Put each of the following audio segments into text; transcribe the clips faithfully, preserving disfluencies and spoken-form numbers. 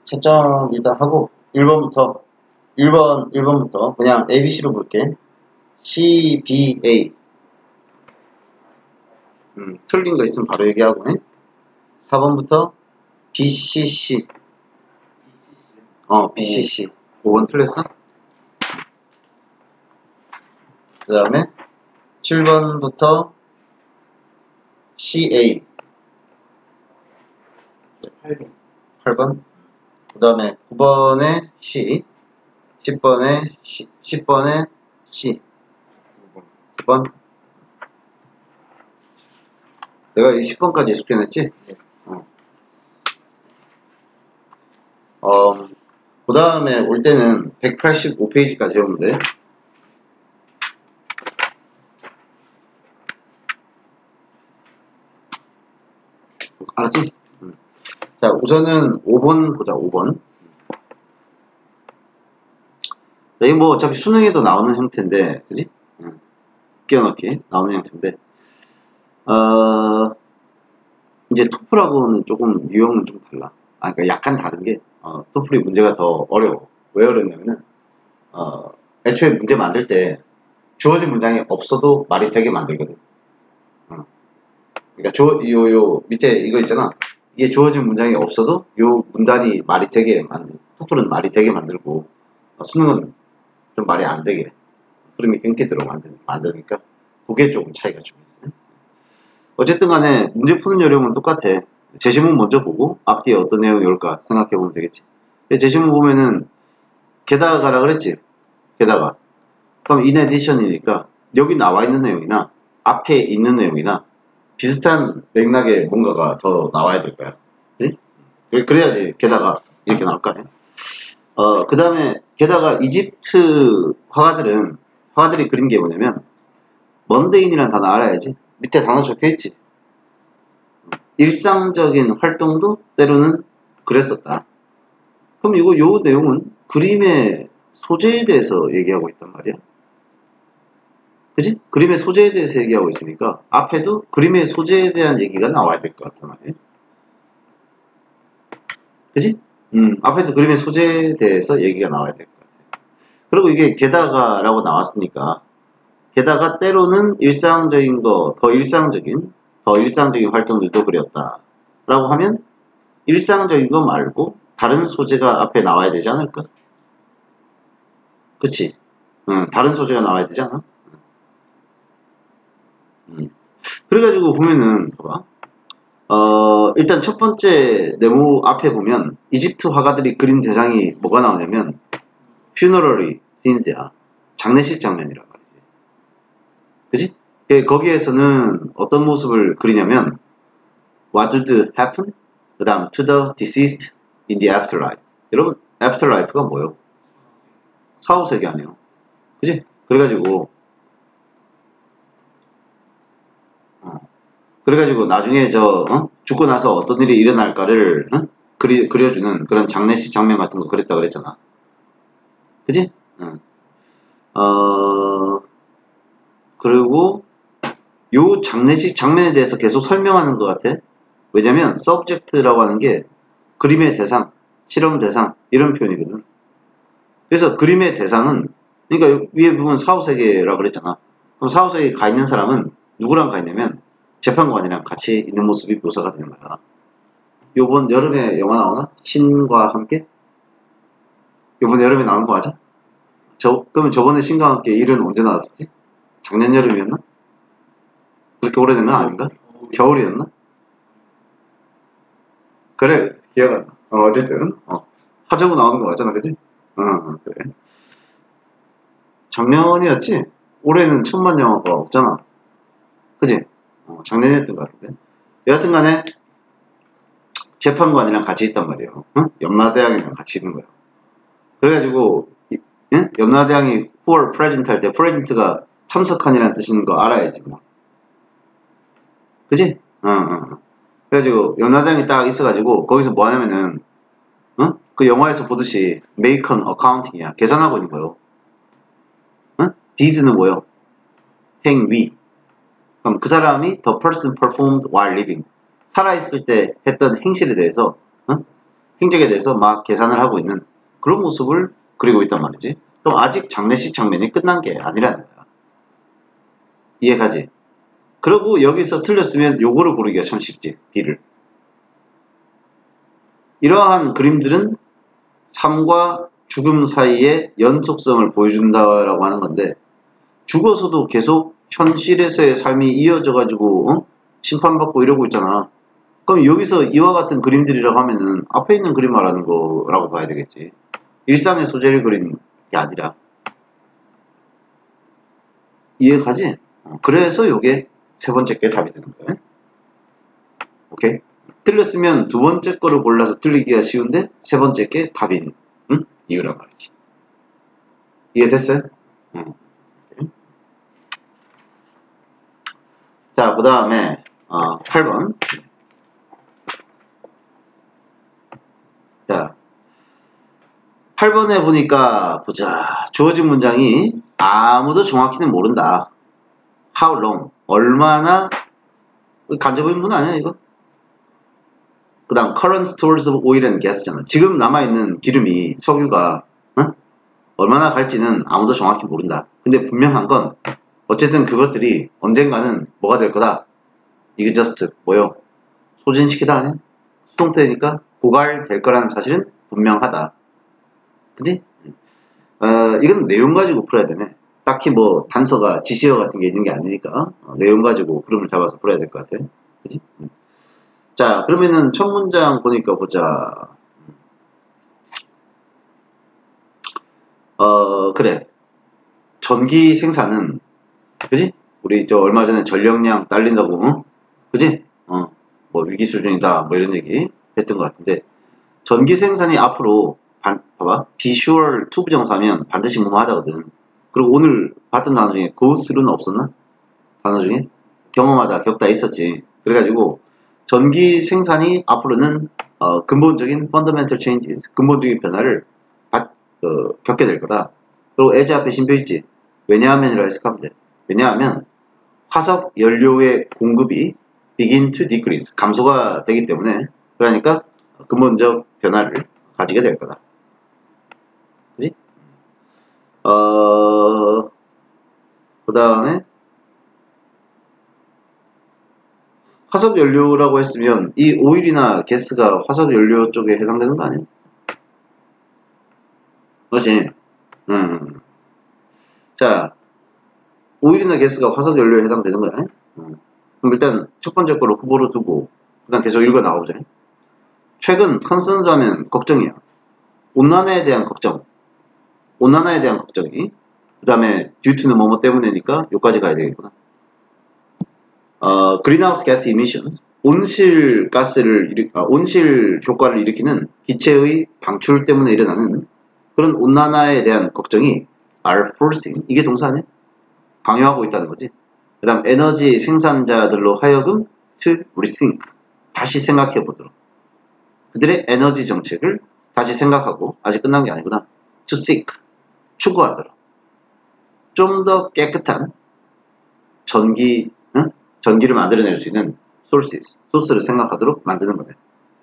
채점 일단 하고 일 번부터 일 번 일 번부터 그냥 에이비씨로 볼게. C, B, A. 음, 틀린 거 있으면 바로 얘기하고. 해? 사 번부터 B, C, C. 어, B, C, C. 오 번 틀렸어? 그 다음에 칠 번부터 C, A. 팔 번. 그 다음에 구 번에 C. 십 번에 C. 십 번에 C. 구 번. 내가 이 십 번까지 익숙해냈지? 어. 어, 그 다음에 올 때는 백팔십오 페이지까지 오면 돼. 알았지? 응. 자, 우선은 오 번 보자, 오 번. 자, 이거 뭐 어차피 수능에도 나오는 형태인데, 그지? 응. 끼워넣기 나오는 형태인데, 어, 이제 토플하고는 조금 유형은 좀 달라. 아, 그러니까 약간 다른 게, 어, 토플이 문제가 더 어려워. 왜 어렵냐면은, 어, 애초에 문제 만들 때 주어진 문장이 없어도 말이 되게 만들거든. 어. 그러니까 주, 요, 요, 밑에 이거 있잖아. 이게 주어진 문장이 없어도 요 문단이 말이 되게 만들, 토플은 말이 되게 만들고, 어, 수능은 좀 말이 안 되게, 흐름이 끊게 들어 만드, 만드니까, 그게 조금 차이가 좀 있어요. 어쨌든 간에 문제 푸는 요령은 똑같아. 제시문 먼저 보고 앞뒤에 어떤 내용이 올까 생각해 보면 되겠지. 제시문 보면은 게다가라 그랬지. 게다가. 그럼 in addition이니까 여기 나와 있는 내용이나 앞에 있는 내용이나 비슷한 맥락의 뭔가가 더 나와야 될 거야. 그치? 그래야지 게다가 이렇게 나올 거 아니야. 어, 그 다음에 게다가 이집트 화가들은 화가들이 그린 게 뭐냐면 먼데인이라는 단어 알아야지. 밑에 단어 적혀있지. 일상적인 활동도 때로는 그랬었다. 그럼 이거 요 내용은 그림의 소재에 대해서 얘기하고 있단 말이야. 그지? 그림의 소재에 대해서 얘기하고 있으니까 앞에도 그림의 소재에 대한 얘기가 나와야 될 것 같단 말이야. 그지? 음, 앞에도 그림의 소재에 대해서 얘기가 나와야 될 것 같아. 그리고 이게 게다가 라고 나왔으니까 게다가 때로는 일상적인 거, 더 일상적인, 더 일상적인 활동들도 그렸다. 라고 하면 일상적인 거 말고 다른 소재가 앞에 나와야 되지 않을까? 그치? 응, 다른 소재가 나와야 되지 않아? 응. 그래가지고 보면은, 봐봐. 어, 일단 첫 번째 네모 앞에 보면 이집트 화가들이 그린 대상이 뭐가 나오냐면 funerary scenes야. 장례식 장면이란 말이지. 그지? 거기에서는 어떤 모습을 그리냐면 what would happen? 그 다음 to the deceased in the afterlife. 여러분 afterlife가 뭐예요? 사후세계 아니에요. 그지? 그래가지고 어, 그래가지고 나중에 저 어? 죽고 나서 어떤 일이 일어날까를 어? 그리, 그려주는 그런 장례식 장면 같은 거 그랬다 그랬잖아. 그지? 어. 어, 그리고 요 장례식 장면에 대해서 계속 설명하는 것 같아. 왜냐면 subject라고 하는 게 그림의 대상, 실험 대상 이런 표현이거든. 그래서 그림의 대상은 그러니까 위에 보면 사후세계라고 그랬잖아. 그럼 사후세계에 가 있는 사람은 누구랑 가 있냐면 재판관이랑 같이 있는 모습이 묘사가 되는 거야. 요번 여름에 영화 나오나? 신과 함께? 요번 여름에 나오는 거 맞아? 저, 그러면 저번에 신과 함께 일은 언제 나왔었지? 작년 여름이었나? 그렇게 오래된 건 아닌가? 겨울이었나? 그래, 기억 안 나. 어, 어쨌든, 어. 하정우 나오는 거 맞잖아, 그지? 어, 어, 그래. 작년이었지? 올해는 천만 영화가 없잖아. 그지? 어, 작년이었던 것 같은데. 여하튼 간에, 재판관이랑 같이 있단 말이에요. 응? 염라대왕이랑 같이 있는 거야. 그래가지고, 이, 응? 염라대왕이 who are present 할 때, present가 참석한이라는 뜻인 거 알아야지, 뭐. 그지? 응, 응, 응. 그래가지고, 염라대왕이 딱 있어가지고, 거기서 뭐 하냐면은, 응? 그 영화에서 보듯이, make an accounting이야. 계산하고 있는 거예요. 응? did는 뭐예요? 행위. 그럼 그 사람이 the person performed while living. 살아있을 때 했던 행실에 대해서 응? 행적에 대해서 막 계산을 하고 있는 그런 모습을 그리고 있단 말이지. 그럼 아직 장례식 장면이 끝난 게 아니라는 거야. 이해가지? 그리고 여기서 틀렸으면 요거를 고르기가 참 쉽지. B를. 이러한 그림들은 삶과 죽음 사이의 연속성을 보여준다라고 하는 건데, 죽어서도 계속 현실에서의 삶이 이어져 가지고 어? 심판받고 이러고 있잖아. 그럼 여기서 이와 같은 그림들이라고 하면은 앞에 있는 그림 말하는 거라고 봐야 되겠지. 일상의 소재를 그린 게 아니라. 이해가지? 어, 그래서 요게 세 번째 게 답이 되는 거야. 오케이? 틀렸으면 두 번째 거를 골라서 틀리기가 쉬운데 세 번째 게 답인 응? 이유란 말이지. 이해됐어요? 응. 자, 그 다음에 어, 팔 번. 자, 팔 번에 보니까 보자. 주어진 문장이 아무도 정확히는 모른다. How long? 얼마나? 간접의 문 아니야 이거? 그 다음 current stores of oil and gas잖아. 지금 남아있는 기름이 석유가 어? 얼마나 갈지는 아무도 정확히 모른다. 근데 분명한 건 어쨌든 그것들이 언젠가는 뭐가 될 거다. 이게 just 뭐요? 소진시키다 아니야? 수동태니까 고갈될 거라는 사실은 분명하다. 그지? 어, 이건 내용 가지고 풀어야 되네. 딱히 뭐 단서가 지시어 같은 게 있는 게 아니니까 어, 내용 가지고 흐름을 잡아서 풀어야 될 것 같아. 그지? 음. 자, 그러면은 첫 문장 보니까 보자. 어, 그래. 전기 생산은, 그지? 우리 저 얼마 전에 전력량 딸린다고, 어? 그지? 어, 뭐 위기 수준이다, 뭐 이런 얘기 했던 것 같은데, 전기 생산이 앞으로, 반, 봐봐. 비주얼 투 부정사면 반드시 뭐뭐 하다거든. 그리고 오늘 봤던 단어 중에 go through는 없었나? 단어 중에? 경험하다, 겪다 있었지. 그래가지고, 전기 생산이 앞으로는 어, 근본적인 fundamental changes, 근본적인 변화를 받, 어, 겪게 될 거다. 그리고 as 앞에 신표 있지. 왜냐하면이라 해석하면 돼. 왜냐하면 화석 연료의 공급이 begin to decrease, 감소가 되기 때문에 그러니까 근본적 변화를 가지게 될 거다. 그지? 어, 그 다음에 화석연료라고 했으면 이 오일이나 가스가 화석연료 쪽에 해당되는 거 아니야? 그렇지? 음. 자, 오일이나 가스가 화석연료에 해당되는 거야. 음. 그럼 일단 첫 번째 거로 후보로 두고 그다음 계속 읽어 나오자. 최근 컨선스 하면 걱정이야. 온난화에 대한 걱정. 온난화에 대한 걱정이. 그 다음에 듀투는 뭐뭐 때문에니까 여기까지 가야 되겠구나. 어, greenhouse gas emissions, 온실 가스를 일으, 아, 온실 효과를 일으키는 기체의 방출 때문에 일어나는 그런 온난화에 대한 걱정이 are forcing, 이게 동사 아니야? 강요하고 있다는 거지. 그 다음 에너지 생산자들로 하여금 to rethink, 다시 생각해 보도록, 그들의 에너지 정책을 다시 생각하고, 아직 끝난 게 아니구나. to seek, 추구하도록 좀 더 깨끗한 전기, 응? 전기를 만들어낼 수 있는 sources, 소스를 생각하도록 만드는 거네.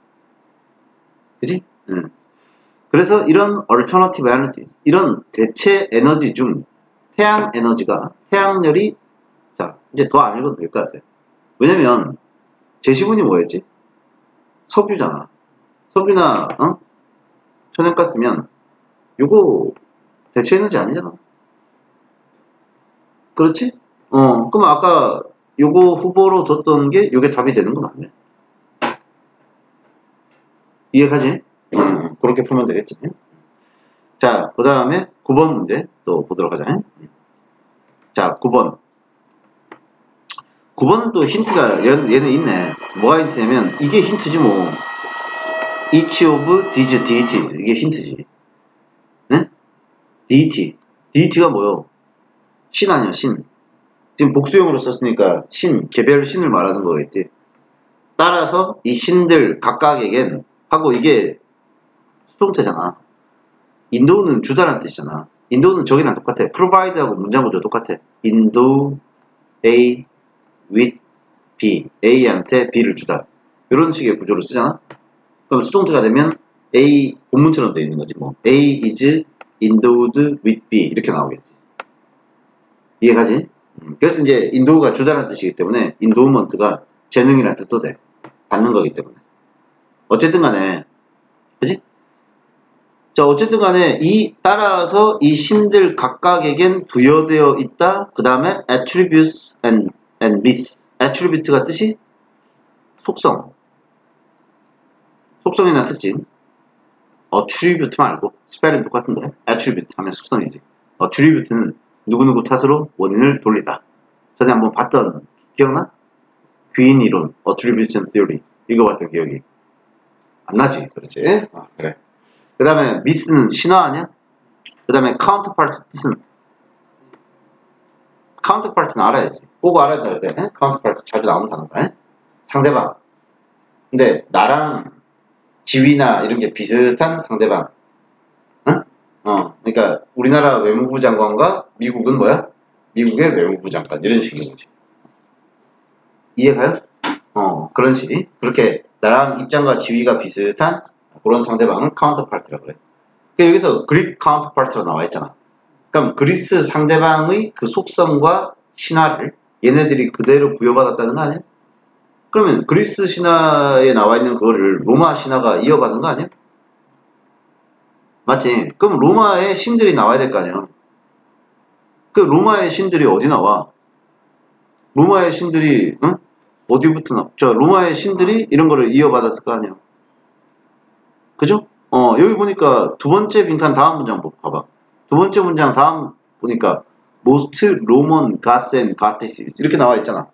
그지? 응. 그래서 이런 alternative energies, 이런 대체 에너지 중 태양 에너지가, 태양열이, 자, 이제 더 안 읽어도 될 것 같아. 왜냐면, 제시문이 뭐였지? 석유잖아. 석유나, 어? 천연가스면, 요거, 대체 에너지 아니잖아. 그렇지? 어, 그럼 아까 요거 후보로 뒀던 게 요게 답이 되는 건 아니야. 이해가지? 음, 그렇게 풀면 되겠지. 자, 그 다음에 구 번 문제 또 보도록 하자. 자, 구 번. 구 번은 또 힌트가 얘는 있네. 뭐가 힌트냐면 이게 힌트지 뭐. Each of these deities, 이게 힌트지. 네? deity. deity가 뭐요? 신 아니야, 신. 지금 복수형으로 썼으니까 신, 개별 신을 말하는 거겠지. 따라서 이 신들 각각에겐 하고, 이게 수동태잖아. 인도는 주다라는 뜻이잖아. 인도는 저기랑 똑같아. provide하고 문장 구조 똑같아. 인도 A with B, A한테 B를 주다. 이런 식의 구조를 쓰잖아. 그럼 수동태가 되면 A 본문처럼 되어 있는 거지 뭐. A is endowed with B 이렇게 나오겠지. 이해가지? 음, 그래서 이제 endow가 주다라는 뜻이기 때문에 endowment가 재능이라는 뜻도 돼. 받는 거기 때문에. 어쨌든 간에 그지? 자, 어쨌든 간에 이 따라서 이 신들 각각에겐 부여되어 있다. 그 다음에 attributes and, and myths. attribute가 뜻이 속성. 속성이나 특징. attribute 말고 스펠은 똑같은데 attribute 하면 속성이지. attribute는 누구누구 탓으로 원인을 돌리다. 전에 한번 봤던 기억나? 귀인 이론 attribution theory 읽어봤던 기억이 안 나지? 그렇지? 아, 그래. 그 다음에 myth는 신화 아니야? 그 다음에 counterpart 뜻은 counterpart는 알아야지. 꼭 알아야 돼. counterpart 자주 나오는 단어다. 상대방. 근데 나랑 지위나 이런 게 비슷한 상대방. 응? 어, 그러니까 우리나라 외무부 장관과 미국은 뭐야? 미국의 외무부 장관 이런 식인 거지. 이해가요? 어, 그런 식. 그렇게 나랑 입장과 지위가 비슷한 그런 상대방은 counterpart라고 그래. 그러니까 여기서 Greek counterpart로 나와 있잖아. 그럼 그리스 상대방의 그 속성과 신화를 얘네들이 그대로 부여받았다는 거 아니야? 그러면 그리스 신화에 나와 있는 그거를 로마 신화가 이어가는 거 아니야? 맞지? 그럼 로마의 신들이 나와야 될 거 아니야? 그 로마의 신들이 어디 나와? 로마의 신들이 응? 어디부터 나와? 저 로마의 신들이 이런 거를 이어받았을 거 아니야? 그죠? 어 여기 보니까 두 번째 빈칸 다음 문장 봐봐. 두 번째 문장 다음 보니까 most Roman gods and goddesses 이렇게 나와 있잖아.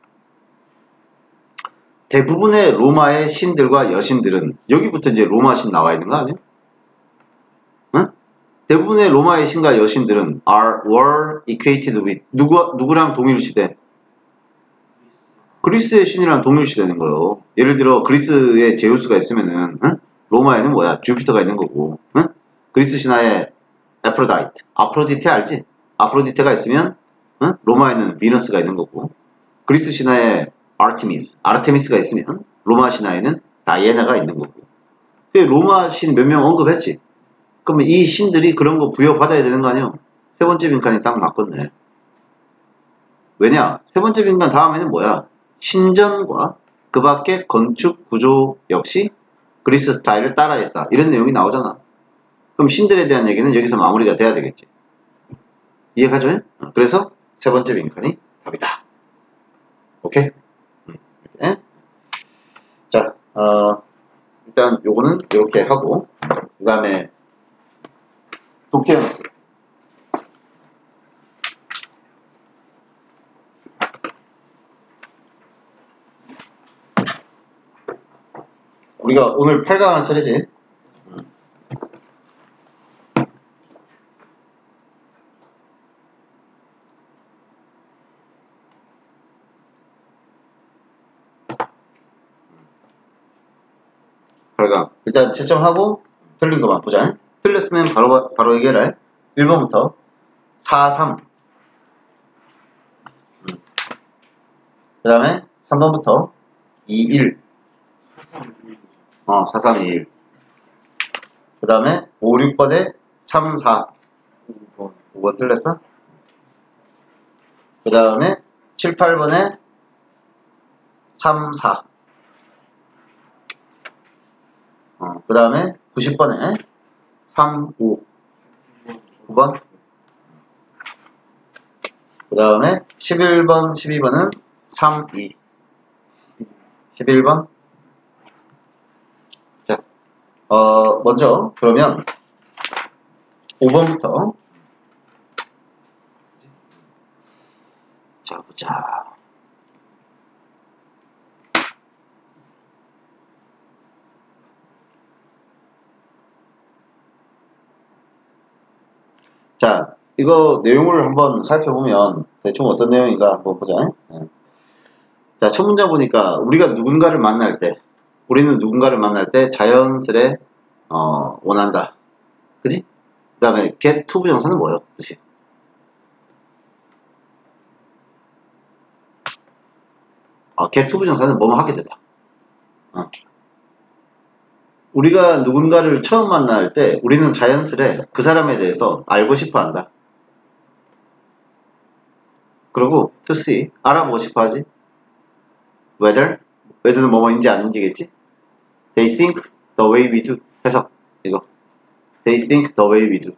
대부분의 로마의 신들과 여신들은 여기부터 이제 로마 신 나와 있는 거 아니야? 응? 대부분의 로마의 신과 여신들은 are were equated with 누구 누구랑 동일시대? 그리스의 신이랑 동일시되는 거예요. 예를 들어 그리스에 제우스가 있으면은 응? 로마에는 뭐야? 주피터가 있는 거고. 응? 그리스 신화에 아프로다이트, 아프로디테 알지? 아프로디테가 있으면 응? 로마에는 비너스가 있는 거고. 그리스 신화에 아르테미스, 아르테미스가 있으면 로마 신화에는 다이애나가 있는 거고. 로마 신 몇 명 언급했지? 그러면 이 신들이 그런 거 부여받아야 되는 거 아니야? 세 번째 빈칸이 딱 맞겠네. 왜냐? 세 번째 빈칸 다음에는 뭐야? 신전과 그 밖의 건축 구조 역시 그리스 스타일을 따라했다. 이런 내용이 나오잖아. 그럼 신들에 대한 얘기는 여기서 마무리가 돼야 되겠지. 이해가죠? 그래서 세 번째 빈칸이 답이다. 오케이? 네? 자, 어, 일단 요거는 이렇게 하고 그 다음에 독해연습. 우리가 오늘 팔 강 한 차례지? 팔 강. 일단 채점하고 틀린 거만 보자. 틀렸으면 바로, 바로 얘기해라. 일 번부터 사, 삼. 그 다음에 삼 번부터 이, 일. 어, 사, 삼, 이, 일. 그 다음에 오, 육 번에 삼, 사. 오 번 틀렸어? 그 다음에 칠, 팔 번에 삼, 사. 어, 그 다음에 구십 번에 삼, 오. 구 번. 그 다음에 십일 번, 십이 번은 삼, 이. 십일 번. 자, 어, 먼저, 그러면 오 번부터. 자, 보자. 자, 이거 내용을 한번 살펴보면 대충 어떤 내용인가 한번 보자. 자, 첫 문장 보니까 우리가 누군가를 만날 때, 우리는 누군가를 만날 때 자연스레 어, 원한다. 그지? 그 다음에 get to 부정사는 뭐예요? 뜻이? 어, get to 부정사는 뭐뭐 하게 되다. 어. 우리가 누군가를 처음 만날 때 우리는 자연스레 그 사람에 대해서 알고 싶어 한다. 그리고 to see, 알아보고 싶어 하지. whether, whether는 뭐뭐인지 아닌지겠지? They think the way we do. 해석, 이거. They think the way we do.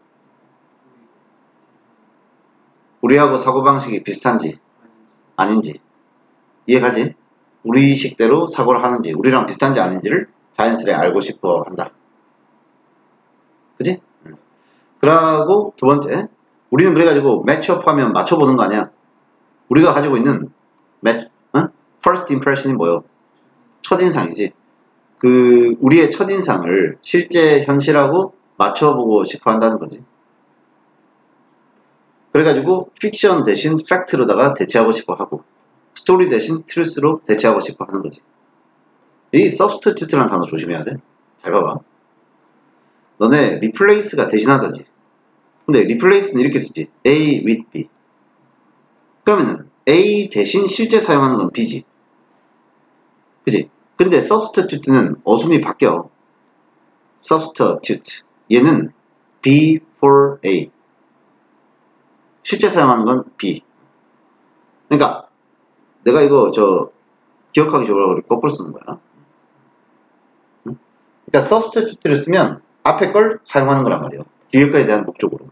우리하고 사고방식이 비슷한지 아닌지 이해가지? 우리 식대로 사고를 하는지 우리랑 비슷한지 아닌지를 자연스레 알고 싶어 한다. 그지? 응. 그러고 두 번째, 우리는 그래가지고 매치업하면 맞춰보는 거 아니야. 우리가 가지고 있는 매, 어? first impression이 뭐요? 첫인상이지. 그 우리의 첫인상을 실제 현실하고 맞춰보고 싶어 한다는 거지. 그래가지고 픽션 대신 팩트로다가 대체하고 싶어 하고 스토리 대신 트루스로 대체하고 싶어 하는 거지. 이 substitute라는 단어 조심해야 돼. 잘 봐봐. 너네 replace가 대신하다지. 근데 replace는 이렇게 쓰지. A with B. 그러면은 A 대신 실제 사용하는 건 B지. 그지? 근데 substitute는 어순이 바뀌어. substitute. 얘는 B for A. 실제 사용하는 건 B. 그러니까 내가 이거 저 기억하기 좋으라고 거꾸로 쓰는 거야. 그러니까 substitute를 쓰면 앞에 걸 사용하는 거란 말이에요. 뒤에 거에 대한 목적으로.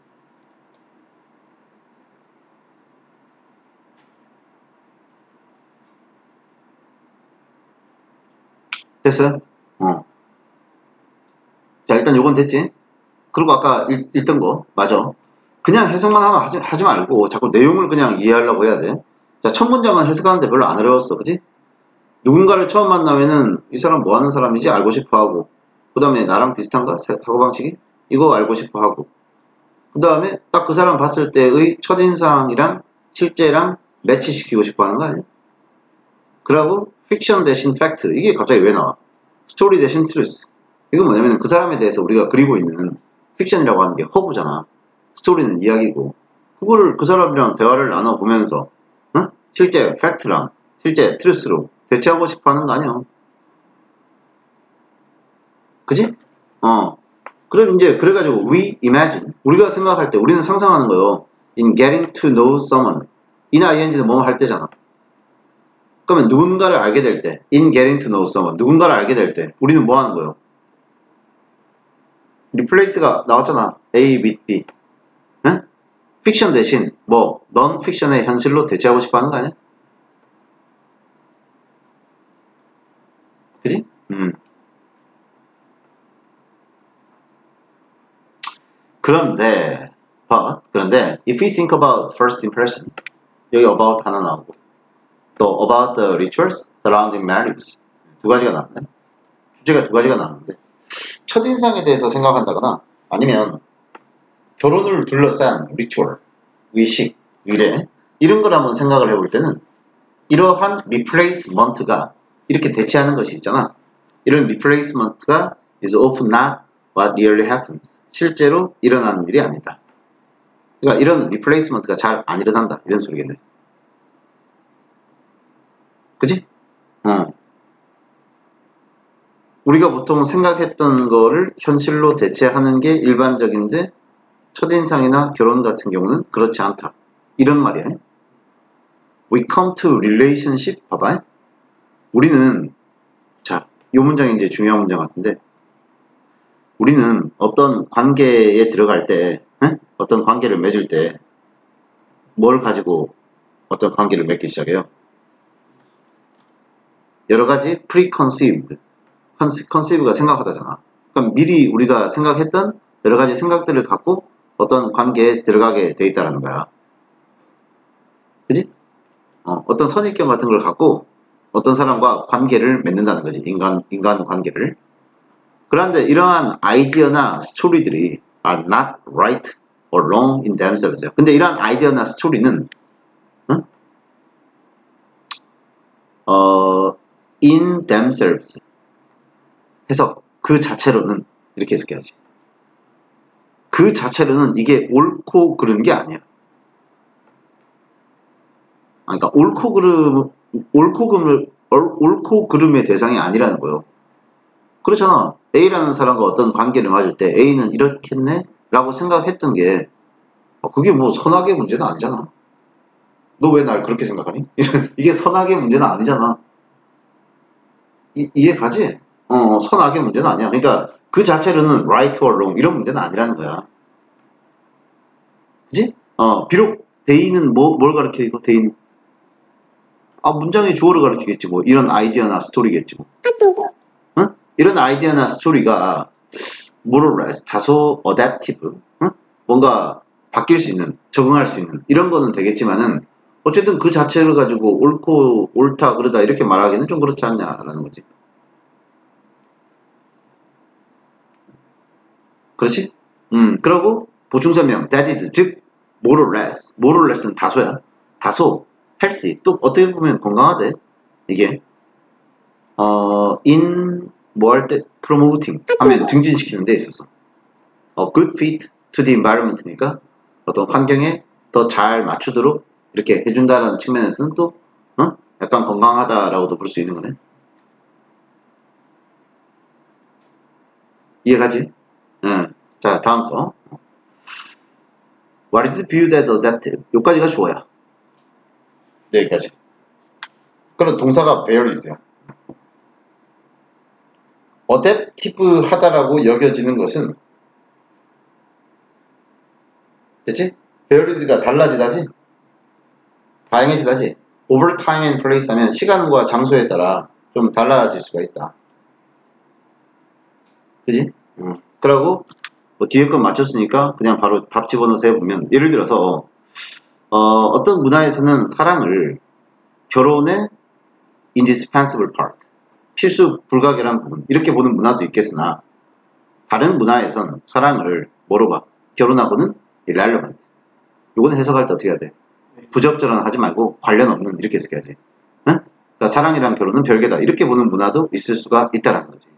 됐어요? 어. 자, 일단 요건 됐지? 그리고 아까 읽, 읽던 거 맞아. 그냥 해석만 하면 하지, 하지 말고 자꾸 내용을 그냥 이해하려고 해야 돼. 자, 첫 문장은 해석하는데 별로 안 어려웠어. 그지? 누군가를 처음 만나면은 이 사람 뭐 하는 사람이지? 알고 싶어 하고, 그 다음에 나랑 비슷한가? 사고방식이? 이거 알고 싶어 하고, 그 다음에 딱 그 사람 봤을 때의 첫인상이랑 실제랑 매치시키고 싶어 하는 거 아니야? 그리고 픽션 대신 팩트. 이게 갑자기 왜 나와? 스토리 대신 트루스. 이건 뭐냐면 그 사람에 대해서 우리가 그리고 있는 픽션이라고 하는 게 허구잖아. 스토리는 이야기고. 그거를 그 사람이랑 대화를 나눠보면서 응? 실제 팩트랑 실제 트루스로 대체하고 싶어 하는 거 아니야. 그지? 어. 그럼 이제 그래가지고 we imagine. 우리가 생각할 때 우리는 상상하는 거요. in getting to know someone. 이나 ing는 뭐뭐 할 때잖아. 그러면 누군가를 알게 될 때 in getting to know someone. 누군가를 알게 될 때 우리는 뭐 하는 거요? replace가 나왔잖아. A with B. 응? 픽션 대신 뭐 non fiction의 현실로 대체하고 싶어 하는 거 아니야? 그지? 음. 그런데 but, 그런데 if we think about first impression 여기 about 하나 나오고 또 about the rituals surrounding marriage 두 가지가 나왔네. 주제가 두 가지가 나왔는데 첫인상에 대해서 생각한다거나 아니면 결혼을 둘러싼 리추얼, 의식, 의례 이런 걸 한번 생각을 해볼 때는 이러한 replacement가 이렇게 대체하는 것이 있잖아. 이런 replacement가 is often not what really happens. 실제로 일어나는 일이 아니다. 그러니까 이런 replacement가 잘 안 일어난다. 이런 소리겠네. 그지? 어. 우리가 보통 생각했던 거를 현실로 대체하는 게 일반적인데 첫인상이나 결혼 같은 경우는 그렇지 않다. 이런 말이야. We come to relationship. 봐봐. 우리는 자, 이 문장이 이제 중요한 문장 같은데 우리는 어떤 관계에 들어갈 때 에? 어떤 관계를 맺을 때 뭘 가지고 어떤 관계를 맺기 시작해요? 여러 가지 preconceived. conceive가 생각하다잖아. 그럼 미리 우리가 생각했던 여러 가지 생각들을 갖고 어떤 관계에 들어가게 돼 있다라는 거야. 그지? 어, 어떤 선입견 같은 걸 갖고 어떤 사람과 관계를 맺는다는 거지. 인간, 인간 관계를. 그런데 이러한 아이디어나 스토리들이 are not right or wrong in themselves. 근데 이러한 아이디어나 스토리는 응? 어, in themselves 해서 그 자체로는 이렇게 해석해야지. 그 자체로는 이게 옳고 그른 게 아니야. 그러니까 옳고 그름, 옳고 그름, 옳고 그름의 대상이 아니라는 거예요. 그렇잖아. A라는 사람과 어떤 관계를 맺을 때 A는 이렇겠네? 라고 생각했던 게 어, 그게 뭐 선악의 문제는 아니잖아. 너 왜 날 그렇게 생각하니? 이게 선악의 문제는 아니잖아. 이, 이해 가지? 어, 선악의 문제는 아니야. 그러니까 그 자체로는 right or wrong 이런 문제는 아니라는 거야. 그지? 어, 비록 대의는 뭐, 뭘 가르쳐, 이거, 대의는? 아, 문장의 주어를 가르치겠지, 뭐. 이런 아이디어나 스토리겠지, 뭐. 응? 이런 아이디어나 스토리가, 모럴레스, 다소 어댑티브, 응? 뭔가 바뀔 수 있는, 적응할 수 있는, 이런 거는 되겠지만은, 어쨌든 그 자체를 가지고 옳고, 옳다, 그러다, 이렇게 말하기는 좀 그렇지 않냐라는 거지. 그렇지? 음, 그러고, 보충 설명, that is, 즉, 모럴레스. 모럴레스는 다소야. 다소, 헬시. 또 어떻게 보면 건강하대. 이게. 어, in 뭐 할 때 promoting 하면 증진시키는 데 있어서 어, good fit to the environment니까 어떤 환경에 더 잘 맞추도록 이렇게 해준다라는 측면에서는 또 어? 약간 건강하다라고도 볼 수 있는 거네. 이해가지? 응. 자, 다음 거. What is viewed as adaptive? 여기까지가 주어야. 여기까지. 그럼 동사가 where is야. 어댑티브 하다라고 여겨지는 것은 됐지? 베어리즈가 달라지다지? 다양해지다지? over time and place 하면 시간과 장소에 따라 좀 달라질 수가 있다. 그지? 어. 그러고 뭐 뒤에 건 맞췄으니까 그냥 바로 답 집어넣어서 해보면 예를 들어서 어, 어떤 문화에서는 사랑을 결혼의 indispensable part 필수 불가결한 부분 이렇게 보는 문화도 있겠으나 다른 문화에선 사랑을 뭐로 봐? 결혼하고는 irrelevant. 요거는 해석할 때 어떻게 해야 돼? 부적절한 하지 말고 관련 없는 이렇게 해석해야지. 응? 그러니까 사랑이랑 결혼은 별개다. 이렇게 보는 문화도 있을 수가 있다라는 거지.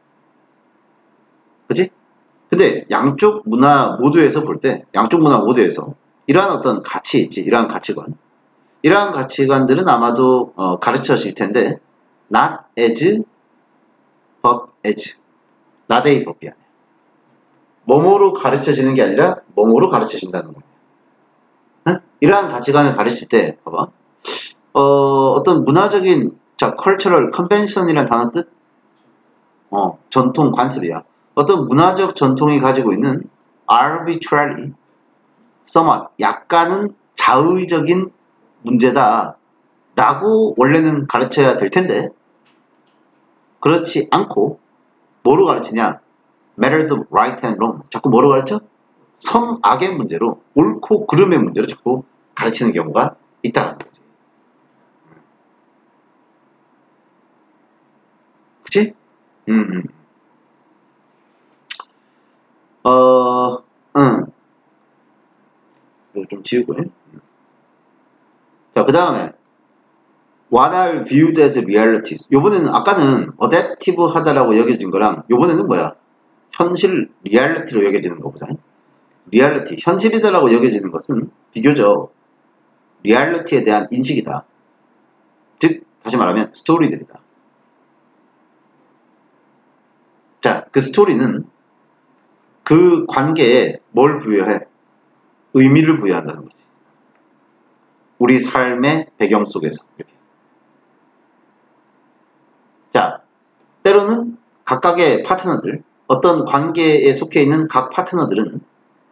그치? 근데 양쪽 문화 모두에서 볼 때, 양쪽 문화 모두에서 이러한 어떤 가치 있지, 이러한 가치관. 이러한 가치관들은 아마도 어, 가르쳐질 텐데, not as, but as. not a, but b. 뭐뭐로 가르쳐지는 게 아니라 뭐뭐로 가르쳐진다는 거야. 응? 이러한 가치관을 가르칠 때, 봐봐. 어, 어떤 문화적인, 자, cultural convention이란 단어 뜻? 어, 전통, 관습이야. 어떤 문화적 전통이 가지고 있는 arbitrary, somewhat, 약간은 자의적인 문제다. 라고 원래는 가르쳐야 될 텐데, 그렇지 않고, 뭐로 가르치냐? matters of right and wrong. 자꾸 뭐로 가르쳐? 선악의 문제로, 옳고 그름의 문제로 자꾸 가르치는 경우가 있다는 거지. 그치? 음, 음. 어, 응. 이거 좀 지우고 해. 자, 그 다음에 What are viewed as realities? 요번에는 아까는 adaptive 하다라고 여겨진 거랑 요번에는 뭐야? 현실 리얼리티로 여겨지는 거보다 리얼리티, 현실이다라고 여겨지는 것은 비교적 리얼리티에 대한 인식이다. 즉, 다시 말하면 스토리들이다. 자, 그 스토리는 그 관계에 뭘 부여해? 의미를 부여한다는 거지. 우리 삶의 배경 속에서 이렇게. 자, 때로는 각각의 파트너들, 어떤 관계에 속해 있는 각 파트너들은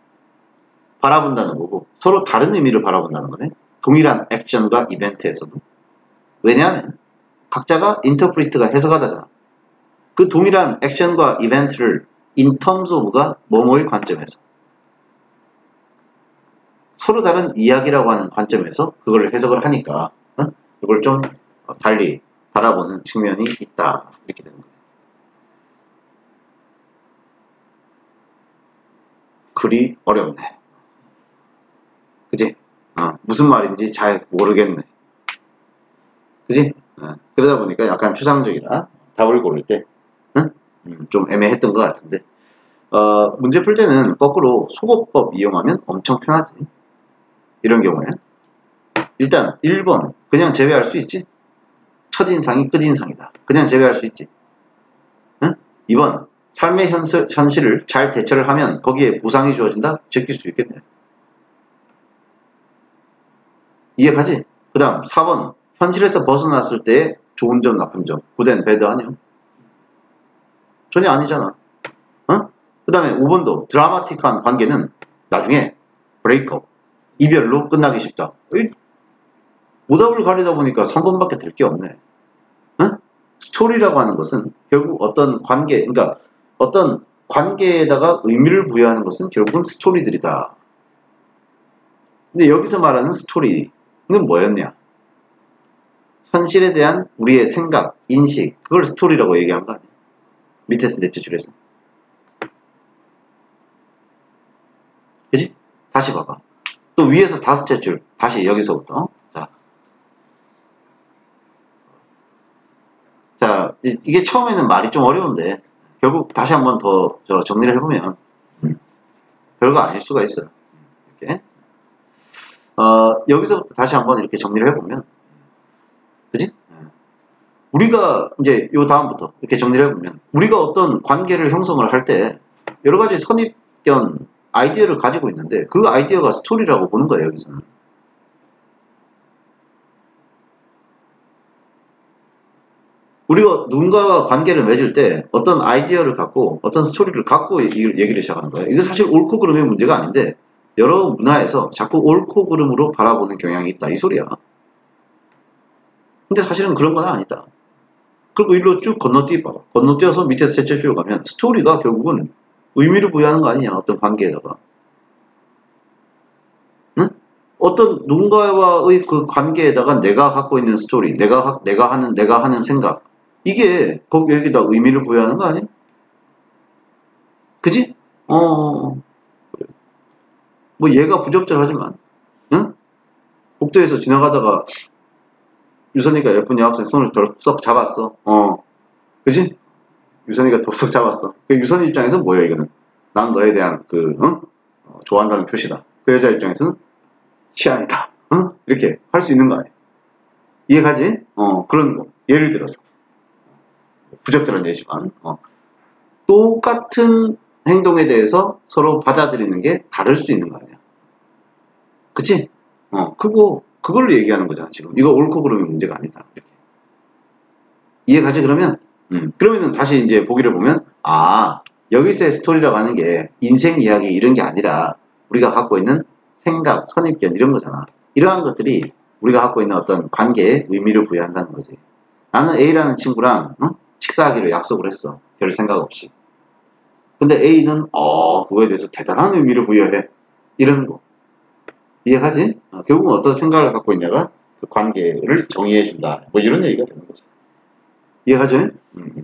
바라본다는 거고 서로 다른 의미를 바라본다는 거네. 동일한 액션과 이벤트에서도. 왜냐하면 각자가 인터프리트가 해석하다잖아. 그 동일한 액션과 이벤트를 in terms of가 뭐뭐의 관점에서 서로 다른 이야기라고 하는 관점에서 그걸 해석을 하니까 어? 이걸 좀 달리 바라보는 측면이 있다. 이렇게 되는 거예요. 글이 어렵네. 그지? 어, 무슨 말인지 잘 모르겠네. 그지? 어, 그러다 보니까 약간 추상적이라 답을 고를 때 응? 음, 좀 애매했던 것 같은데 어, 문제 풀 때는 거꾸로 소거법 이용하면 엄청 편하지. 이런 경우에 일단 일 번 그냥 제외할 수 있지. 첫인상이 끝인상이다. 그냥 제외할 수 있지. 응? 이 번 삶의 현실, 현실을 잘 대처를 하면 거기에 보상이 주어진다? 제낄 수 있겠네. 이해가지? 그 다음 사 번 현실에서 벗어났을 때의 좋은 점 나쁜 점 굿앤 배드 아니야? 전혀 아니잖아. 어? 그 다음에 오 번도 드라마틱한 관계는 나중에 브레이크업 이별로 끝나기 쉽다. 에이, 오답을 가리다 보니까 삼 번밖에 될 게 없네. 어? 스토리라고 하는 것은 결국 어떤 관계, 그러니까 어떤 관계에다가 의미를 부여하는 것은 결국은 스토리들이다. 근데 여기서 말하는 스토리는 뭐였냐? 현실에 대한 우리의 생각, 인식, 그걸 스토리라고 얘기한 거 아니야? 밑에서 넷째 줄에서. 그지? 다시 봐봐. 또 위에서 다섯째 줄, 다시 여기서부터. 자, 자 이게 처음에는 말이 좀 어려운데 결국 다시 한번 더 저 정리를 해보면 음, 별거 아닐 수가 있어요. 이렇게. 어, 여기서부터 다시 한번 이렇게 정리를 해보면, 그지? 우리가 이제 요 다음부터 이렇게 정리를 해보면, 우리가 어떤 관계를 형성을 할 때 여러 가지 선입견, 아이디어를 가지고 있는데 그 아이디어가 스토리라고 보는 거예요, 여기서는. 우리가 누군가와 관계를 맺을 때 어떤 아이디어를 갖고 어떤 스토리를 갖고 얘기를 시작하는 거예요. 이거 사실 옳고 그름의 문제가 아닌데 여러 문화에서 자꾸 옳고 그름으로 바라보는 경향이 있다. 이 소리야. 근데 사실은 그런 건 아니다. 그리고 일로 쭉 건너뛰어, 건너뛰어서 밑에서 셋째 줄 가면 스토리가 결국은 의미를 부여하는 거 아니냐. 어떤 관계에다가. 응? 어떤 누군가와의 그 관계에다가 내가 갖고 있는 스토리, 내가, 내가 하는, 내가 하는 생각. 이게 거기 여기다 의미를 부여하는 거 아니야? 그지? 어, 뭐 얘가 부적절하지만, 응? 복도에서 지나가다가 유선이가 예쁜 여학생 손을 덜썩 잡았어. 어, 그지? 유선이가 덜썩 잡았어. 그 유선이 입장에서는 뭐야 이거는? 난 너에 대한 그, 응? 어, 좋아한다는 표시다. 그 여자 입장에서는 취향이다. 응? 이렇게 할 수 있는 거 아니야? 이해가지? 어, 그런 거. 예를 들어서. 부적절한 예지만, 어. 똑같은 행동에 대해서 서로 받아들이는 게 다를 수 있는 거 아니야. 그치? 어, 그거, 그걸 얘기하는 거잖아, 지금. 이거 옳고 그름의 문제가 아니다. 이렇게. 이해가지, 그러면? 음, 그러면은 다시 이제 보기를 보면, 아, 여기서의 스토리라고 하는 게 인생 이야기 이런 게 아니라 우리가 갖고 있는 생각, 선입견 이런 거잖아. 이러한 것들이 우리가 갖고 있는 어떤 관계에 의미를 부여한다는 거지. 나는 A라는 친구랑, 어? 식사하기로 약속을 했어. 별 생각 없이. 근데 A는 어 그거에 대해서 대단한 의미를 부여해. 이런 거. 이해하지? 어, 결국은 어떤 생각을 갖고 있냐가 그 관계를 정의해준다. 뭐 이런 얘기가 되는 거죠. 이해하죠? 음.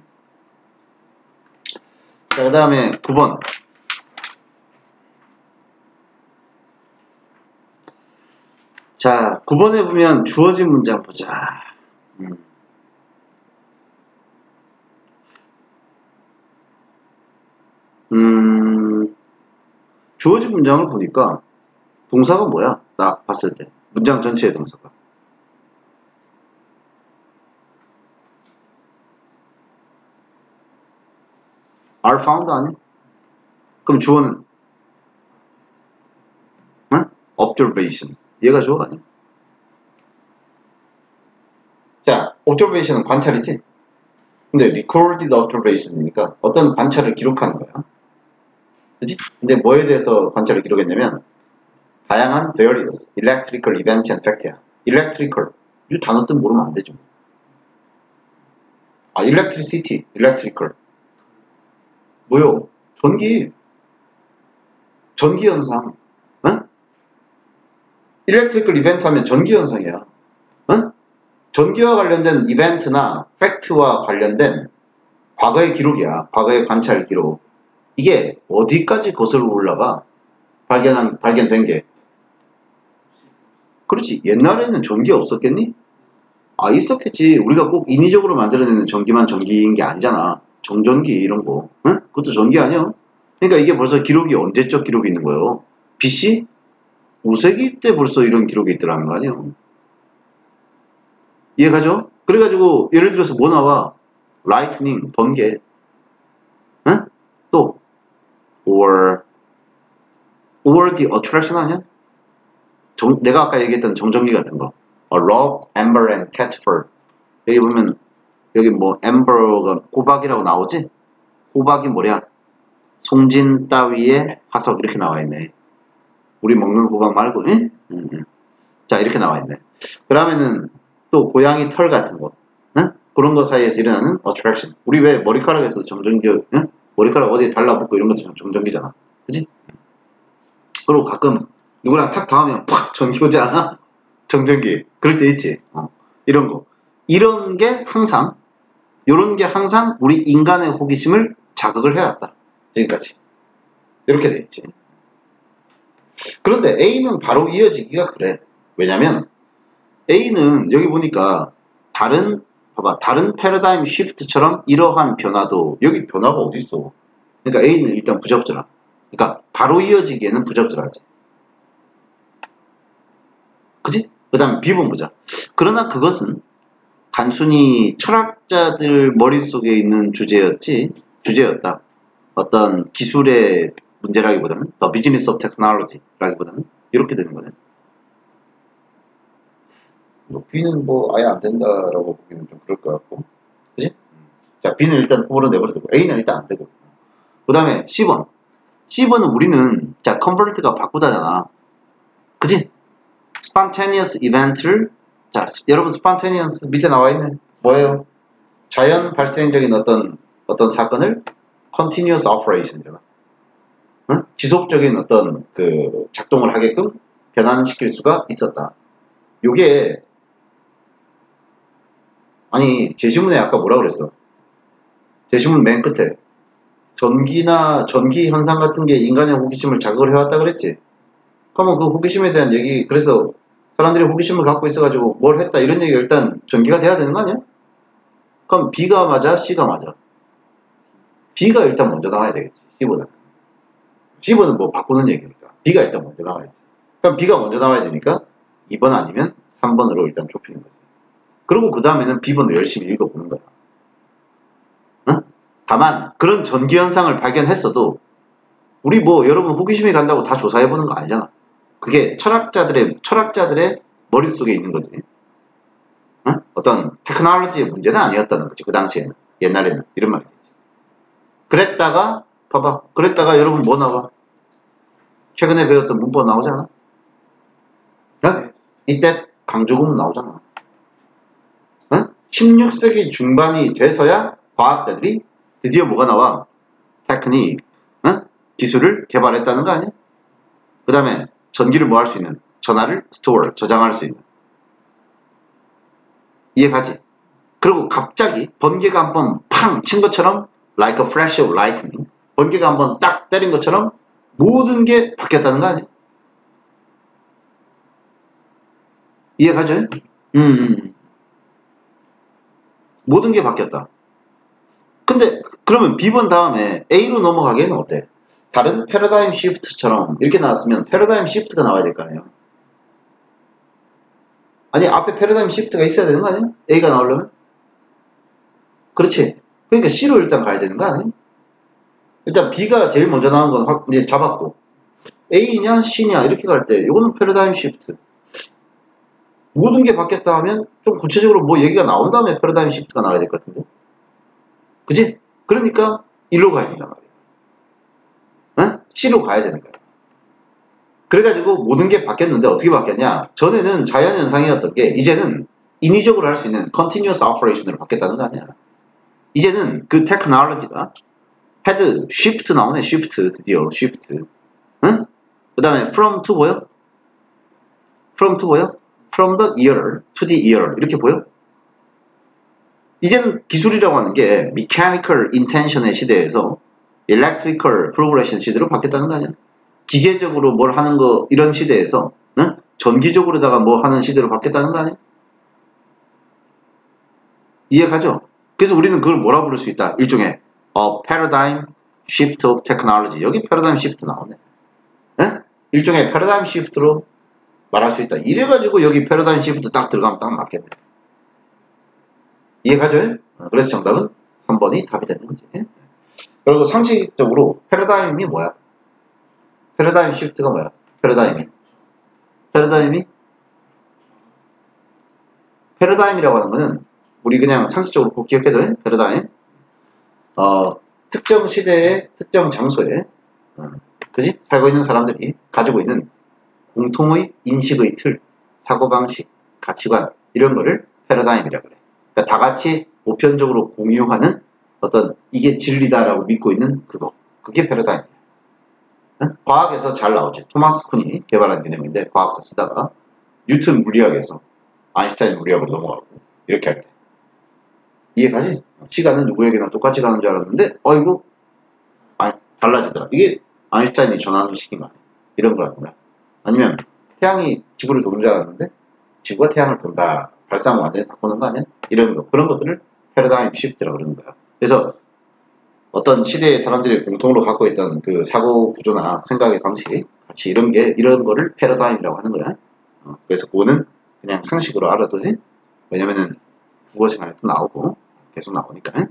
자, 그 다음에 구 번. 자, 구 번에 보면 주어진 문장 보자. 음. 음, 주어진 문장을 보니까 동사가 뭐야? 딱 봤을 때. 문장 전체의 동사가. are found 아니야? 그럼 주어는? 응? observations. 얘가 주어 아니야? 자, observation은 관찰이지? 근데 recorded observation이니까 어떤 관찰을 기록하는 거야. 그치? 근데 뭐에 대해서 관찰을 기록했냐면 다양한 various electrical events and fact야. electrical 이 단어 뜻 모르면 안 되죠. 아, electricity, electrical 뭐요? 전기 전기 현상. 응? electrical event 하면 전기 현상이야. 응? 전기와 관련된 이벤트나 팩트와 관련된 과거의 기록이야. 과거의 관찰 기록. 이게 어디까지 거슬러 올라가? 발견한, 발견된 게. 그렇지. 옛날에는 전기 없었겠니? 아, 있었겠지. 우리가 꼭 인위적으로 만들어내는 전기만 전기인 게 아니잖아. 정전기 이런 거. 응? 그것도 전기 아니야? 그러니까 이게 벌써 기록이 언제적 기록이 있는 거예요? 비씨? 오 세기 때 벌써 이런 기록이 있더라는 거 아니에요? 이해가죠? 그래가지고 예를 들어서 뭐 나와? 라이트닝, 번개. 응? or or the attraction 아니야? 정, 내가 아까 얘기했던 정전기 같은 거. A rope, amber, and cat fur. 여기 보면 여기 뭐 amber가 호박이라고 나오지? 호박이 뭐냐? 송진 따위의 화석 이렇게 나와 있네. 우리 먹는 호박 말고, 응? 응, 응. 자, 이렇게 나와 있네. 그러면은 또 고양이 털 같은 거, 응? 그런 거 사이에서 일어나는 attraction. 우리 왜 머리카락에서 정전기, 응? 머리카락 어디에 달라붙고 이런 것도 정전기잖아. 그지? 그리고 가끔 누구랑 탁 닿으면 팍 전기 오지 않아? 정전기. 그럴 때 있지. 어. 이런 거. 이런 게 항상, 이런 게 항상 우리 인간의 호기심을 자극을 해왔다. 지금까지. 이렇게 돼 있지. 그런데 A는 바로 이어지기가 그래. 왜냐면 A는 여기 보니까 다른, 봐봐. 다른 패러다임 쉬프트처럼 이러한 변화도, 여기 변화가 어디 있어? 그러니까 A는 일단 부적절하. 그러니까 바로 이어지기에는 부적절하지. 그지? 그 다음에 B번 보자. 그러나 그것은 단순히 철학자들 머릿속에 있는 주제였지, 주제였다. 어떤 기술의 문제라기보다는 The Business of Technology라기보다는 이렇게 되는 거네. 뭐 B는 뭐 아예 안 된다라고 보기는 좀 그럴 것 같고, 그지? 자, B는 일단 후보로 내버려두고 A는 일단 안 되고. 그 다음에 C번. C번은 우리는 자 컨버트가 바꾸다잖아. 그지? spontaneous event를 자 여러분 spontaneous 밑에 나와 있는 뭐예요? 자연 발생적인 어떤 어떤 사건을 continuous operation이잖아. 응? 지속적인 어떤 그 작동을 하게끔 변환시킬 수가 있었다. 요게 아니 제시문에 아까 뭐라 그랬어? 제시문 맨 끝에 전기나 전기 현상 같은 게 인간의 호기심을 자극을 해왔다 그랬지. 그러면 그 호기심에 대한 얘기, 그래서 사람들이 호기심을 갖고 있어가지고 뭘 했다 이런 얘기가 일단 전기가 돼야 되는 거 아니야? 그럼 B가 맞아? C가 맞아? B가 일단 먼저 나와야 되겠지. C보다는. C번은 뭐 바꾸는 얘기니까 B가 일단 먼저 나와야지. 그럼 B가 먼저 나와야 되니까 이 번 아니면 삼 번으로 일단 좁히는 거지. 그리고 그 다음에는 B번을 열심히 읽어보는 거야. 응? 다만 그런 전기 현상을 발견했어도 우리 뭐 여러분 호기심이 간다고 다 조사해보는 거 아니잖아. 그게 철학자들의 철학자들의 머릿속에 있는 거지. 응? 어떤 테크놀로지의 문제는 아니었다는 거지. 그 당시에는. 옛날에는 이런 말이겠지. 그랬다가 봐봐. 그랬다가 여러분 뭐 나와? 최근에 배웠던 문법 나오지 않아? 응? 이때 강조금 나오잖아. 응? 십육 세기 중반이 돼서야 과학자들이 드디어 뭐가 나와? 테크닉, 응? 기술을 개발했다는 거 아니야? 그 다음에 전기를 뭐 할 수 있는? 전하를 스토어, 저장할 수 있는. 이해가지? 그리고 갑자기 번개가 한번 팡 친 것처럼 like a flash of lightning, 번개가 한번 딱 때린 것처럼 모든 게 바뀌었다는 거 아니야? 이해가죠? 음, 음. 모든 게 바뀌었다. 근데 그러면 B번 다음에 A로 넘어가기에는 어때? 다른 패러다임 시프트처럼 이렇게 나왔으면 패러다임 시프트가 나와야 될 거 아니에요? 아니 앞에 패러다임 시프트가 있어야 되는 거 아니야? A가 나오려면? 그렇지. 그러니까 C로 일단 가야 되는 거 아니에요? 일단 B가 제일 먼저 나온 건 확 이제 잡았고 A냐 C냐 이렇게 갈 때 이거는 패러다임 시프트. 모든 게 바뀌었다 하면 좀 구체적으로 뭐 얘기가 나온 다음에 패러다임 시프트가 나와야 될 것 같은데. 그지? 그러니까 일로 가야 된단 말이야. 응? C로 가야 되는 거야. 그래가지고 모든 게 바뀌었는데 어떻게 바뀌었냐? 전에는 자연현상이었던 게 이제는 인위적으로 할 수 있는 continuous operation으로 바뀌었다는 거 아니야. 이제는 그 테크놀로지가 헤드, 쉬프트 나오네. 쉬프트 드디어 쉬프트. 응? 그 다음에 from to 보여? from to 보여? from the ear to the ear 이렇게 보여? 이제는 기술이라고 하는 게 mechanical intention의 시대에서 electrical progression 시대로 바뀌었다는 거 아니야? 기계적으로 뭘 하는 거 이런 시대에서 응? 전기적으로다가 뭐 하는 시대로 바뀌었다는 거 아니야? 이해가죠? 그래서 우리는 그걸 뭐라 부를 수 있다? 일종의 a paradigm shift of technology. 여기 paradigm shift 나오네. 응? 일종의 paradigm shift로 말할 수 있다. 이래가지고 여기 paradigm shift 딱 들어가면 딱 맞겠네. 이해가죠? 그래서 정답은 삼 번이 답이 되는 거지. 그리고 상식적으로 패러다임이 뭐야? 패러다임 시프트가 뭐야? 패러다임이. 패러다임이? 패러다임이라고 하는 거는 우리 그냥 상식적으로 꼭 기억해도 돼? 패러다임. 어, 특정 시대에, 특정 장소에, 어, 그지? 살고 있는 사람들이 가지고 있는 공통의 인식의 틀, 사고방식, 가치관, 이런 거를 패러다임이라고 그래. 그러니까 다 같이 보편적으로 공유하는 어떤 이게 진리다라고 믿고 있는 그거. 그게 패러다임이야. 응? 과학에서 잘 나오지. 토마스 쿤이 개발한 개념인데 과학사 쓰다가 뉴턴 물리학에서 아인슈타인 물리학으로 넘어가고 이렇게 할 때. 이해가지? 시간은 누구에게나 똑같이 가는 줄 알았는데 어이구 아, 달라지더라. 이게 아인슈타인이 전하는 식인가 이런 거라는 거야. 아니면 태양이 지구를 도는 줄 알았는데 지구가 태양을 돈다. 발상을 완전히 바꾸는 거 아니야? 이런 거. 그런 것들을 패러다임 시프트라고 그러는 거야. 그래서 어떤 시대의 사람들이 공통으로 갖고 있던 그 사고 구조나 생각의 방식, 가치 이런 게 이런 거를 패러다임이라고 하는 거야. 어, 그래서 그거는 그냥 상식으로 알아도 해. 왜냐면은 국어 시간에 또 나오고 계속 나오니까.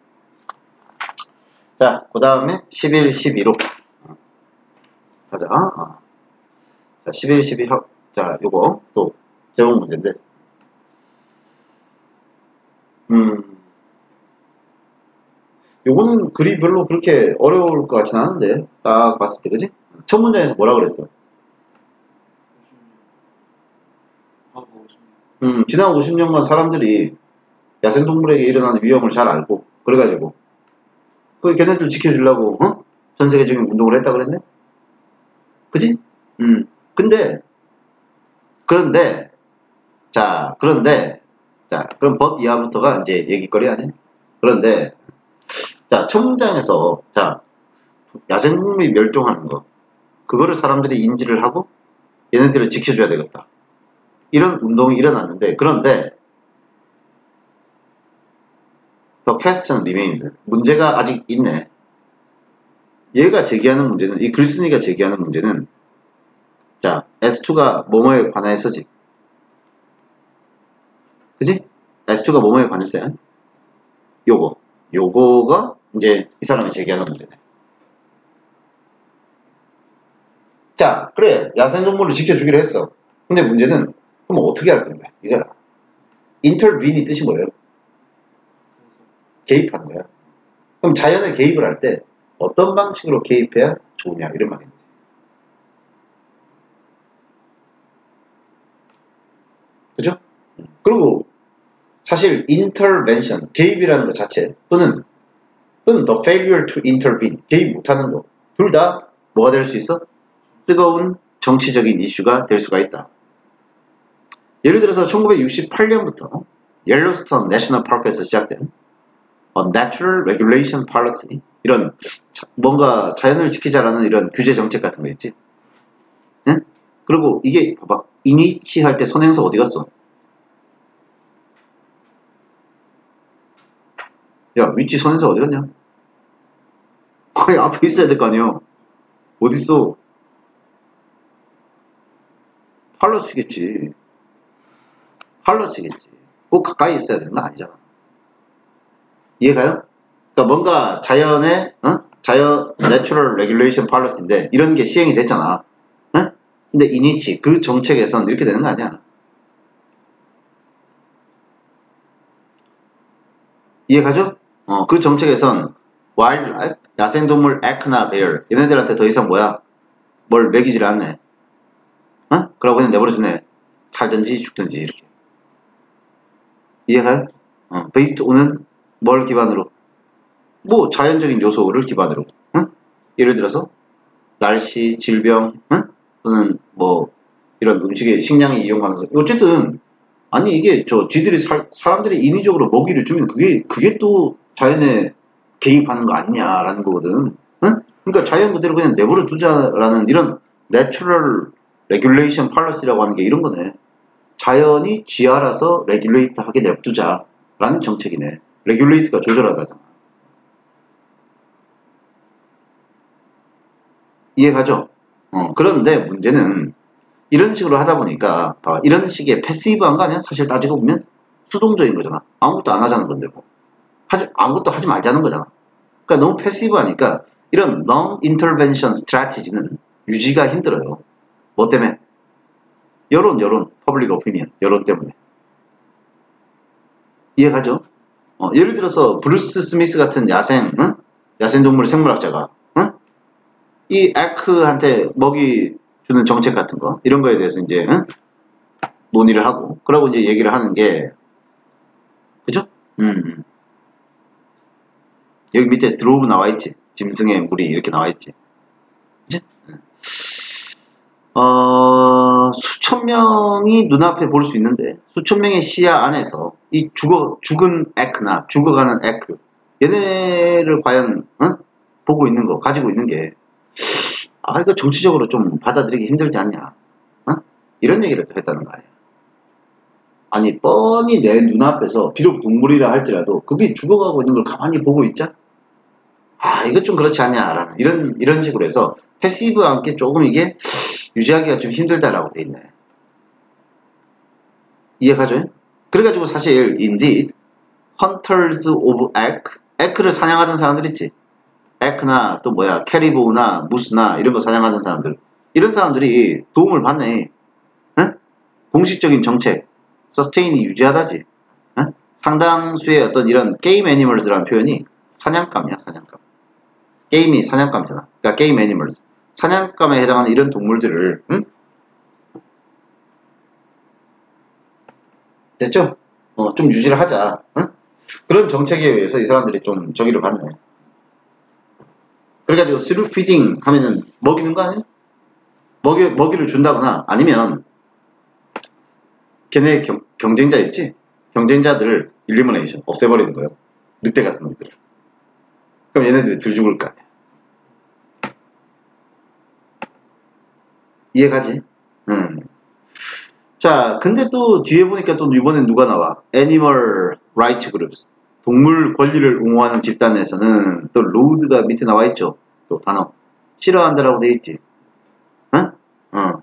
자, 그 다음에 십일, 십이로 어, 가자. 어. 자, 십일, 십이 합. 자, 요거 또 제목 문제인데. 음. 요거는 글이 별로 그렇게 어려울 것 같진 않은데 딱 봤을 때 그지? 첫 문장에서 뭐라 그랬어? 음, 지난 오십 년간 사람들이 야생동물에게 일어나는 위험을 잘 알고 그래가지고 그 걔네들 지켜주려고 어? 전 세계적인 운동을 했다 그랬네? 그지? 음. 근데 그런데 자 그런데 자 그럼 법 이하부터가 이제 얘기거리 아니야? 그런데 자 첫 문장에서 자 야생동물이 멸종하는 거 그거를 사람들이 인지를 하고 얘네들을 지켜줘야 되겠다. 이런 운동이 일어났는데 그런데 The question remains. 문제가 아직 있네. 얘가 제기하는 문제는 이 글쓴이가 제기하는 문제는 자 에스 투가 뭐뭐에 관해서지. 그지? 에스 투가 뭐뭐에 관해서야. 요거 요거가 이제 이 사람이 제기하는 문제네. 자 그래 야생동물을 지켜주기로 했어. 근데 문제는 그럼 어떻게 할 건데? 이거야. intervene이 뜻이 뭐예요? 개입하는 거야. 그럼 자연에 개입을 할 때 어떤 방식으로 개입해야 좋으냐 이런 말입니다. 그죠? 그리고 사실 intervention 개입이라는 것 자체 또는 또는 the failure to intervene 개입 못하는 거 둘 다 뭐가 될 수 있어? 뜨거운 정치적인 이슈가 될 수가 있다. 예를 들어서 천구백육십팔 년부터 옐로스톤 내셔널 파크에서 시작된 Natural Regulation Policy 이런 뭔가 자연을 지키자라는 이런 규제 정책 같은 거 있지. 응? 그리고 이게 봐봐 이니치 할 때 선행서 어디 갔어? 야 위치 선행서 어디 갔냐? 거의 앞에 있어야 될 거 아니야. 어딨어? 팔러스겠지. 팔러스겠지. 꼭 가까이 있어야 되는 거 아니잖아. 이해가요? 그러니까 뭔가 자연의 어? 자연 내추럴 레귤레이션 팔러스인데 이런 게 시행이 됐잖아. 어? 근데 이니치 그 정책에선 이렇게 되는 거 아니야. 이해가죠? 어, 그 정책에선 와일드라이프 야생동물 에크나 베어 얘네들한테 더 이상 뭐야 뭘 먹이질 않네. 어? 그러고 그냥 내버려두네. 살든지 죽든지 이렇게. 이해가요? 어, 베이스트 오는 뭘 기반으로? 뭐 자연적인 요소를 기반으로. 응? 예를 들어서 날씨, 질병, 응? 또는 뭐 이런 음식의 식량의 이용 가능성. 어쨌든 아니 이게 저 쥐들이 살, 사람들이 인위적으로 먹이를 주면 그게 그게 또 자연에 개입하는 거 아니냐라는 거거든. 응? 그러니까 자연 그대로 그냥 내버려 두자라는 이런 내추럴 레귤레이션 팔러시라고 하는 게 이런 거네. 자연이 쥐 알아서 레귤레이트 하게 냅두자라는 정책이네. 레귤레이트가 조절하다잖아. 이해가죠? 어, 그런데 문제는 이런 식으로 하다 보니까 어, 이런 식의 패시브한 거 아니야? 사실 따지고 보면 수동적인 거잖아. 아무것도 안 하자는 건데 뭐. 하지, 아무것도 하지 말자는 거잖아. 그러니까 너무 패시브하니까 이런 non-intervention strategy는 유지가 힘들어요. 뭐 때문에? 여론, 여론, 퍼블릭 오피니언, 여론 때문에. 이해가죠? 어, 예를 들어서 브루스 스미스 같은 야생, 응? 야생동물 생물학자가 응? 이 에크한테 먹이 주는 정책 같은 거 이런 거에 대해서 이제 응? 논의를 하고 그러고 이제 얘기를 하는 게 그죠? 음. 여기 밑에 드로브 나와 있지. 짐승의 무리 이렇게 나와 있지. 그치? 어, 수천 명이 눈앞에 볼 수 있는데 수천 명의 시야 안에서 이 죽어 죽은 에크나 죽어가는 에크 얘네를 과연 응? 보고 있는 거 가지고 있는 게 아 이거 정치적으로 좀 받아들이기 힘들지 않냐? 어? 이런 얘기를 또 했다는 거 아니야. 아니 뻔히 내 눈앞에서 비록 동물이라 할지라도 그게 죽어가고 있는 걸 가만히 보고 있자? 아 이거 좀 그렇지 않냐라는 이런 이런 식으로 해서 패시브 함께 조금 이게 유지하기가 좀 힘들다라고 돼 있네. 이해가죠? 그래가지고 사실 indeed hunters of elk elk를 사냥하던 사람들 있지. elk나 또 뭐야 캐리보나 무스나 이런 거 사냥하던 사람들 이런 사람들이 도움을 받네. 응? 공식적인 정책 서스테인이 유지하다지. 응? 상당수의 어떤 이런 게임 애니멀즈라는 표현이 사냥감이야 사냥감. 게임이 사냥감이잖아. 그러니까 게임 애니멀즈 사냥감에 해당하는 이런 동물들을 응? 됐죠? 어, 좀 유지를 하자. 응? 그런 정책에 의해서 이 사람들이 좀 저기를 받네. 그래가지고 스루 피딩 하면은 먹이는 거 아니야? 먹이, 먹이를 준다거나 아니면 걔네 경, 경쟁자 있지? 경쟁자들을 일리미네이션 없애버리는 거예요. 늑대 같은 놈들을. 그럼 얘네들이 들 죽을 거 아니야. 이해가지? 음. 자, 근데 또 뒤에 보니까 또 이번엔 누가 나와? Animal Rights Groups. 동물 권리를 옹호하는 집단에서는 또 로드가 밑에 나와 있죠. 또 단어. 싫어한다라고 돼 있지. 응? 어.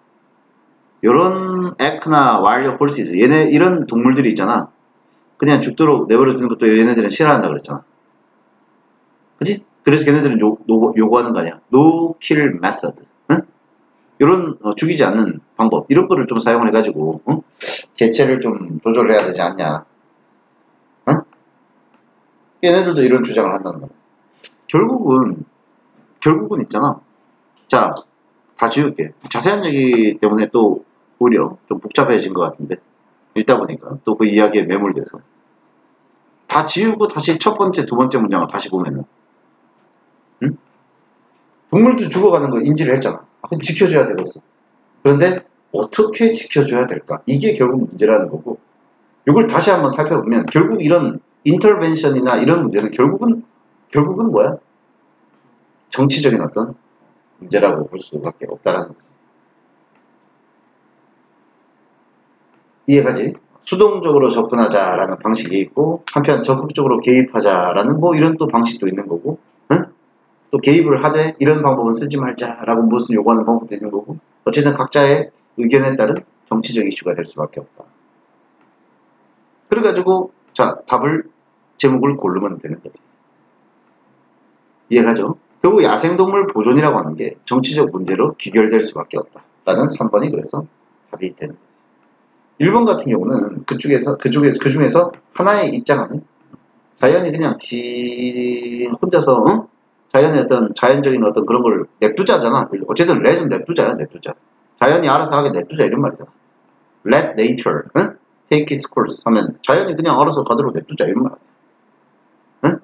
요런 에크나 와일드 홀시스 얘네 이런 동물들이 있잖아. 그냥 죽도록 내버려 두는 것도 얘네들은 싫어한다 그랬잖아. 그지? 그래서 걔네들은 요, 요, 요구하는 거 아니야. No kill method. 응? 요런 어, 죽이지 않는 방법 이런 거를 좀 사용을 해가지고 응? 개체를 좀 조절해야 되지 않냐. 응? 얘네들도 이런 주장을 한다는 거야. 결국은 결국은 있잖아. 자, 다 지울게. 자세한 얘기 때문에 또 오히려 좀 복잡해진 것 같은데 읽다 보니까 또 그 이야기에 매몰돼서 다 지우고 다시 첫 번째, 두 번째 문장을 다시 보면은 응? 동물도 죽어가는 거 인지를 했잖아. 아, 그럼 지켜줘야 되겠어. 그런데 어떻게 지켜줘야 될까? 이게 결국 문제라는 거고 이걸 다시 한번 살펴보면 결국 이런 인터벤션이나 이런 문제는 결국은 결국은 뭐야? 정치적인 어떤 문제라고 볼 수밖에 없다라는 거지. 이해가지? 수동적으로 접근하자라는 방식이 있고 한편 적극적으로 개입하자라는 뭐 이런 또 방식도 있는 거고 응? 또 개입을 하되 이런 방법은 쓰지 말자라고 무슨 요구하는 방법도 있는 거고 어쨌든 각자의 의견에 따른 정치적 이슈가 될 수밖에 없다. 그래가지고 자 답을 제목을 고르면 되는 거지. 이해가죠? 결국 야생동물 보존이라고 하는 게 정치적 문제로 귀결될 수밖에 없다. 라는 삼 번이 그래서 답이 되는 거지. 일 번 같은 경우는 그쪽에서, 그쪽에서, 그 중에서 하나의 입장 아니야? 자연이 그냥 지, 혼자서, 응? 자연의 어떤, 자연적인 어떤 그런 걸 냅두자잖아. 어쨌든 let은 냅두자야, 냅두자. 자연이 알아서 하게 냅두자, 이런 말이잖아. Let nature, 응? take its course 하면 자연이 그냥 알아서 가도록 냅두자, 이런 말 아니야. 응?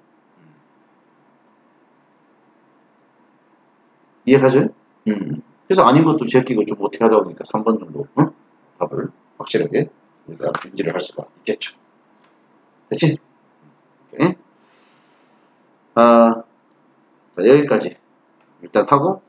이해가죠? 음. 그래서 아닌 것도 제끼고 좀 어떻게 하다 보니까 삼 번 정도, 응? 답을 확실하게 우리가 인지를 할 수가 있겠죠. 됐지? 오케이. 아, 자, 여기까지 일단 하고